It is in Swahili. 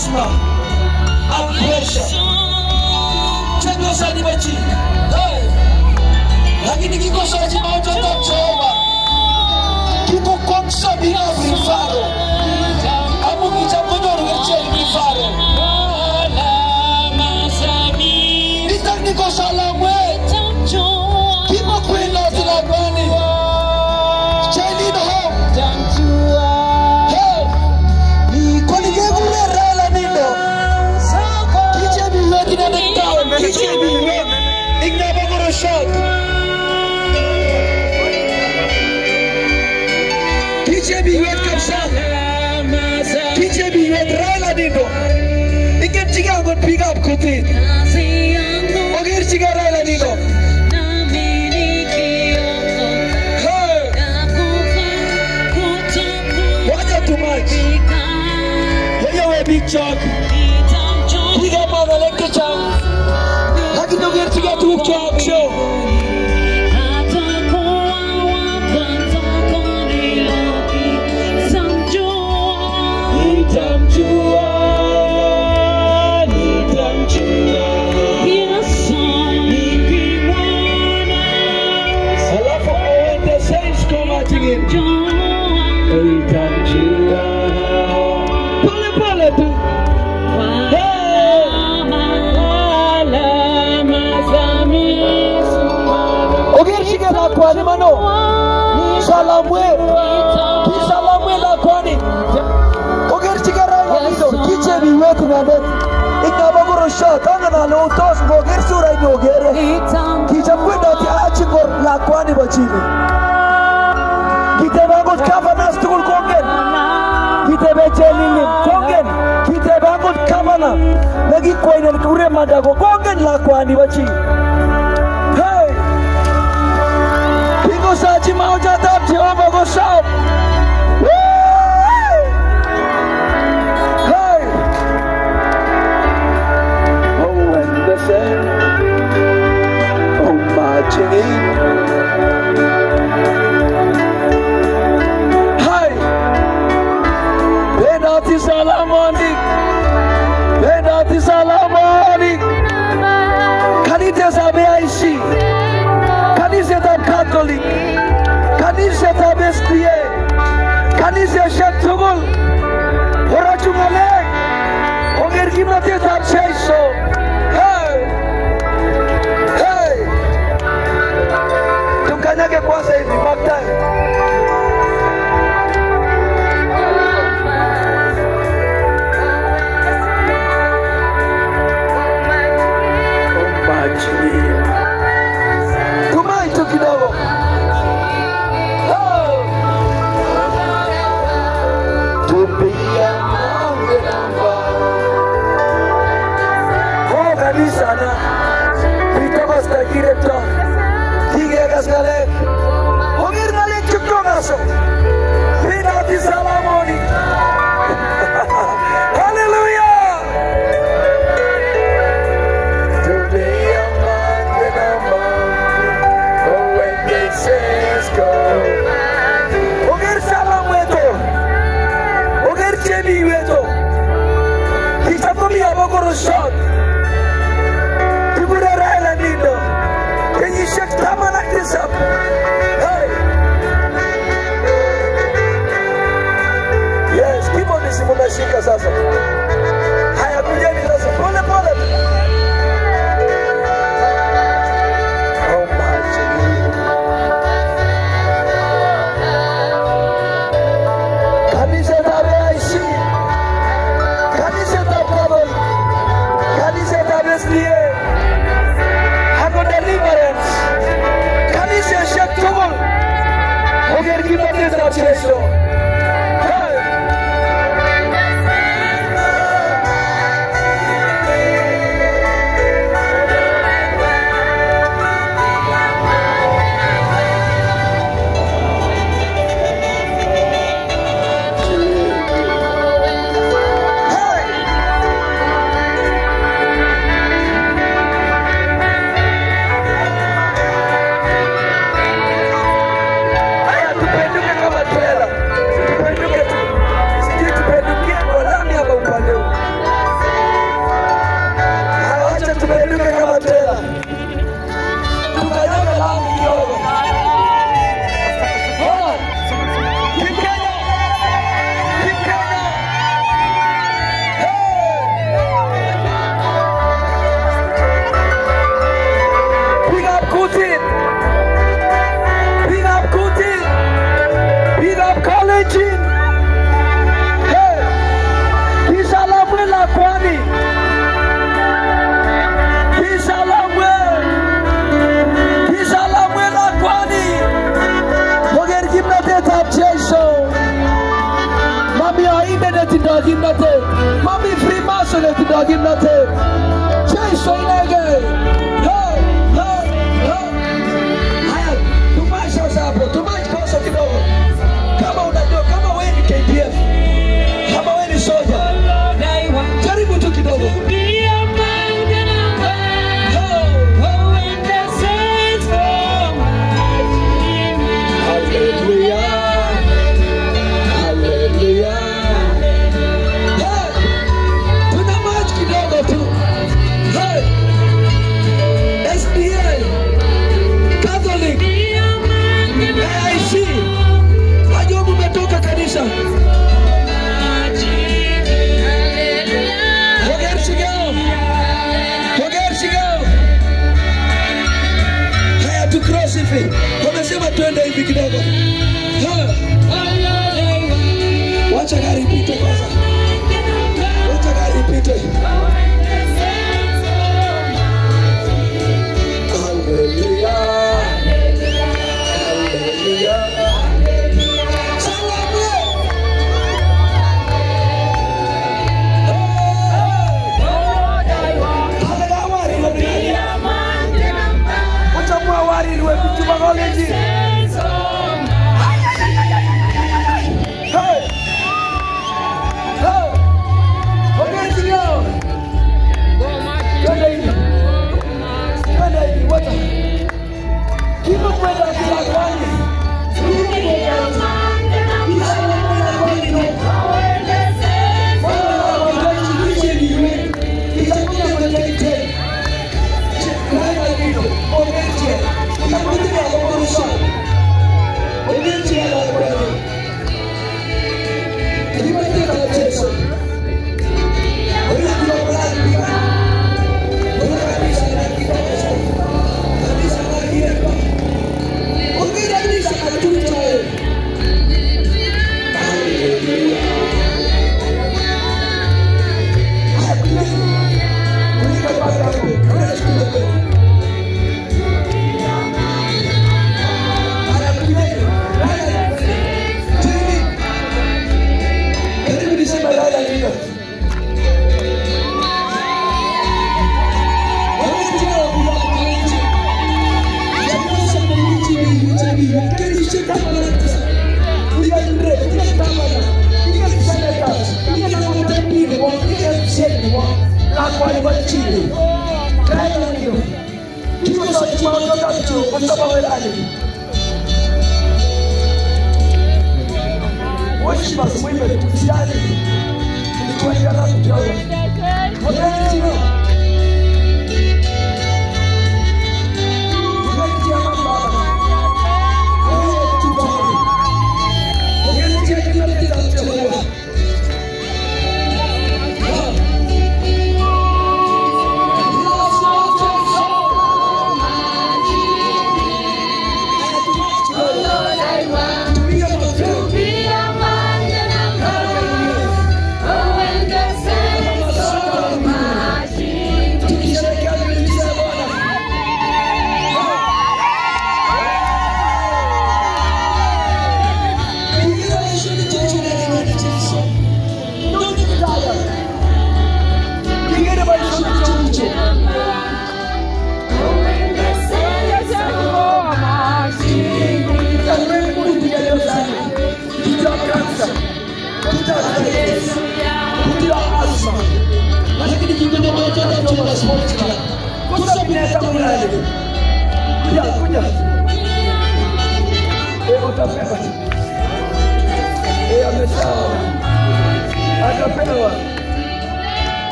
asthma and pressure. Chengo sani bachi. Lakini kikosa chima ujota Jehova. Kiko komsa bila rifaro. Amu kichakodoru kecil rifaro. Nitang niko salamwe. Kimo kwenda tilabani. Chelin home. Hey. Kwani kegule rela nindo. Kiche biwe kina nektaon. Kiche biwe. Igna bagoro shot. Kiche biwe kapsal. Kiche biwe rela nindo. Ikem chiga ngon pick up kutit. Ogir chiga rela nindo. Too much. Yeah, big chunk. We got my electric chunk. How can you get to get 2 chunks? Show. Kwani mano salamwe kisalamwe la kwani oger chigara nido kiche biwet nadet ikabagoro shot angana lo tos boger sura nyogere kicha kwenda ti achigor la kwani bachini kitebango kavana stul kongen kitebechelini kongen kitebango kavana nagi koinen kure madago kongen la kwani bachini. Sachi mau jatap Jehovah go shout. Hey. Oh, and the same. Oh, marching in. Hey. Bedati salamani. Bedati salamani. Kanite sabe aishi. Kanise tab Catholic. Kanise tab SDA. Kanise Shetugul. Horachungalek. Oger kimate tab Cheiso. Hey. Hey. Tukanyage kwanza hivi maktai. Sana kita basta kireto tiga gasgalek ogir nalik chukogaso pinati salamoni hallelujah to be among the number oh when they says go ogir salamweto ogir chemi weto kita komi abogoro shot. Can you shake Tama like this up? Hey! Yes, keep on this Shika sasa. Haya kujeni sasa. Pole pole. Oh my God. Kanisa tabe aishi. Kanisa tabe. Kanisa tabe SDA. Deliverance. Kanisa Shetugul. Oger kimate tab Cheiso. Hey. kwani. Kisalamwe la kwani. Moger kimnatet ab Jesu. Mami ainde netindo kimnatet. Mami Freemason netindo kimnatet. Jesu inegei. Haya, tumasha hapo. Tumaji kosa kidogo. Kama unajua kama wewe ni KDF, kama wewe ni soja, jaribu tu kidogo. Wamesema tuende hivi kidogo. Wacha gari ipite kwanza. Wacha gari ipite. Hallelujah. Hallelujah.